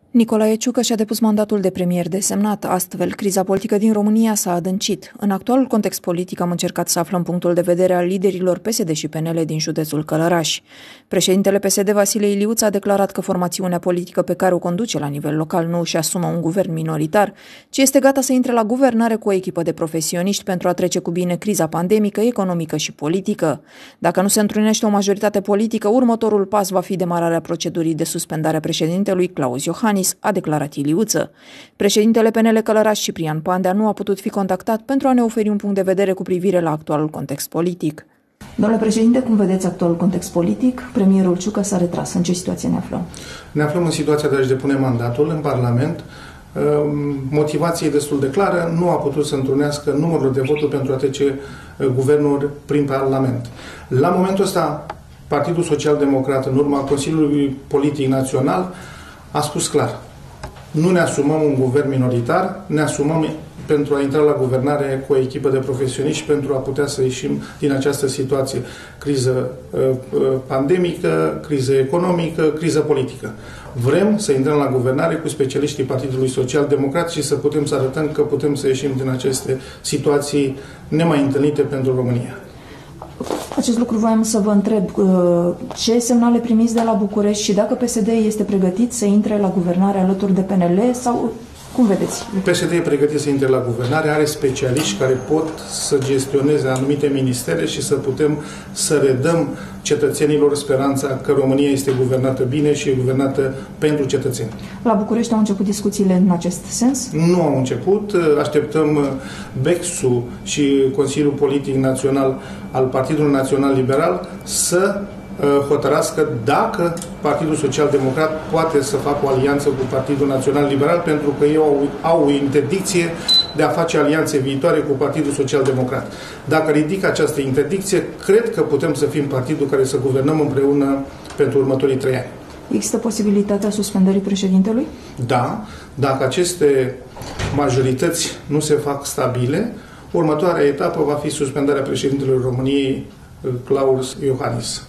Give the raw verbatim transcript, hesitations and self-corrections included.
Nicolae Ciucă și-a depus mandatul de premier desemnat. Astfel, criza politică din România s-a adâncit. În actualul context politic am încercat să aflăm punctul de vedere al liderilor P S D și P N L din județul Călăraș. Președintele P S D, Vasile Iliuță, a declarat că formațiunea politică pe care o conduce la nivel local nu își asumă un guvern minoritar, ci este gata să intre la guvernare cu o echipă de profesioniști pentru a trece cu bine criza pandemică, economică și politică. Dacă nu se întrunește o majoritate politică, următorul pas va fi demararea procedurii de suspendare a președintelui Claus Iohannis, a declarat Iliuță. Președintele P N L Călăraș, Ciprian Pandea, nu a putut fi contactat pentru a ne oferi un punct de vedere cu privire la actualul context politic. Domnule președinte, cum vedeți actualul context politic? Premierul Ciucă s-a retras. În ce situație ne aflăm? Ne aflăm în situația de a-și depune mandatul în Parlament. Motivația e destul de clară. Nu a putut să întrunească numărul de voturi pentru a trece guvernul prin Parlament. La momentul ăsta, Partidul Social Democrat, în urma Consiliului Politic Național, a spus clar: nu ne asumăm un guvern minoritar, ne asumăm pentru a intra la guvernare cu o echipă de profesioniști pentru a putea să ieșim din această situație. Criză pandemică, criză economică, criză politică. Vrem să intrăm la guvernare cu specialiștii Partidului Social Democrat și să putem să arătăm că putem să ieșim din aceste situații nemai întâlnite pentru România. Acest lucru voiam să vă întreb. Ce semnale primiți de la București și dacă P S D este pregătit să intre la guvernare alături de P N L sau cum vedeți? P S D e pregătit să intre la guvernare, are specialiști care pot să gestioneze anumite ministere și să putem să redăm cetățenilor speranța că România este guvernată bine și e guvernată pentru cetățeni. La București au început discuțiile în acest sens? Nu au început. Așteptăm B E C S-ul și Consiliul Politic Național al Partidului Național Liberal să hotărască dacă Partidul Social Democrat poate să facă o alianță cu Partidul Național Liberal, pentru că ei au, au o interdicție de a face alianțe viitoare cu Partidul Social Democrat. Dacă ridică această interdicție, cred că putem să fim partidul care să guvernăm împreună pentru următorii trei ani. Există posibilitatea suspendării președintelui? Da, dacă aceste majorități nu se fac stabile, următoarea etapă va fi suspendarea președintelui României, Claus Iohannis.